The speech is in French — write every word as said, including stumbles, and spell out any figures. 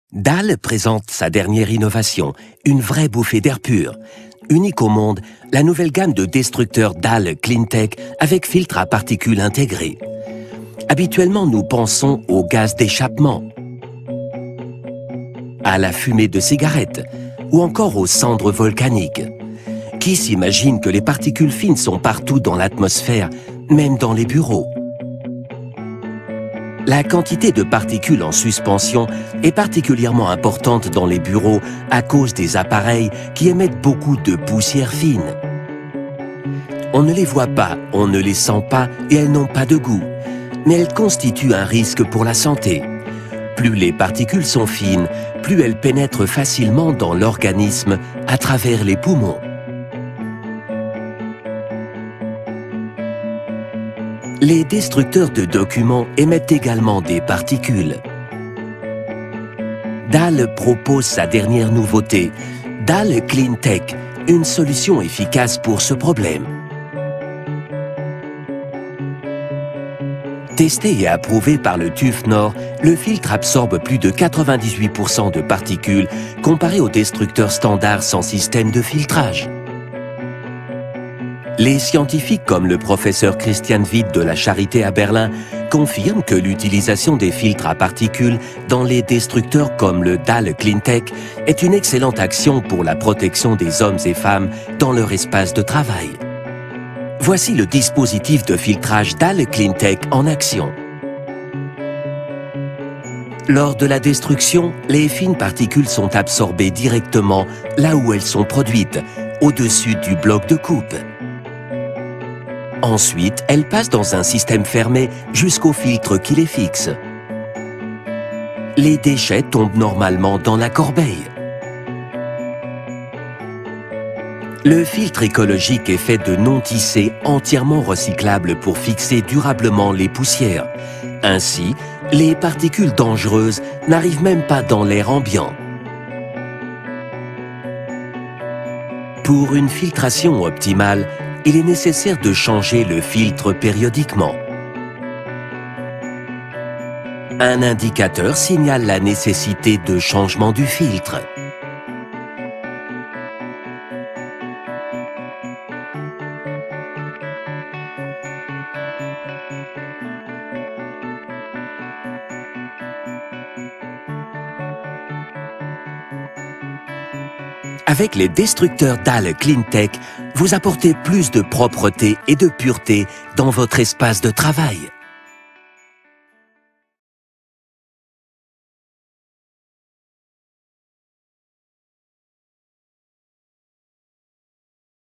Dahl présente sa dernière innovation, une vraie bouffée d'air pur. Unique au monde, la nouvelle gamme de destructeurs Dahl Cleantech avec filtre à particules intégrés. Habituellement, nous pensons au gaz d'échappement, à la fumée de cigarettes ou encore aux cendres volcaniques. Qui s'imagine que les particules fines sont partout dans l'atmosphère, même dans les bureaux? La quantité de particules en suspension est particulièrement importante dans les bureaux à cause des appareils qui émettent beaucoup de poussière fine. On ne les voit pas, on ne les sent pas et elles n'ont pas de goût. Mais elles constituent un risque pour la santé. Plus les particules sont fines, plus elles pénètrent facilement dans l'organisme à travers les poumons. Les destructeurs de documents émettent également des particules. Dahl propose sa dernière nouveauté, Dahl Cleantech, une solution efficace pour ce problème. Testé et approuvé par le TÜV Nord, le filtre absorbe plus de quatre-vingt-dix-huit pour cent de particules comparé aux destructeurs standards sans système de filtrage. Les scientifiques comme le professeur Christian Witt de la Charité à Berlin confirment que l'utilisation des filtres à particules dans les destructeurs comme le Dahl Cleantech est une excellente action pour la protection des hommes et femmes dans leur espace de travail. Voici le dispositif de filtrage Dahl Cleantech en action. Lors de la destruction, les fines particules sont absorbées directement là où elles sont produites, au-dessus du bloc de coupe. Ensuite, elles passent dans un système fermé jusqu'au filtre qui les fixe. Les déchets tombent normalement dans la corbeille. Le filtre écologique est fait de non-tissés entièrement recyclables pour fixer durablement les poussières. Ainsi, les particules dangereuses n'arrivent même pas dans l'air ambiant. Pour une filtration optimale, il est nécessaire de changer le filtre périodiquement. Un indicateur signale la nécessité de changement du filtre. Avec les destructeurs Dahl Cleantech, vous apportez plus de propreté et de pureté dans votre espace de travail.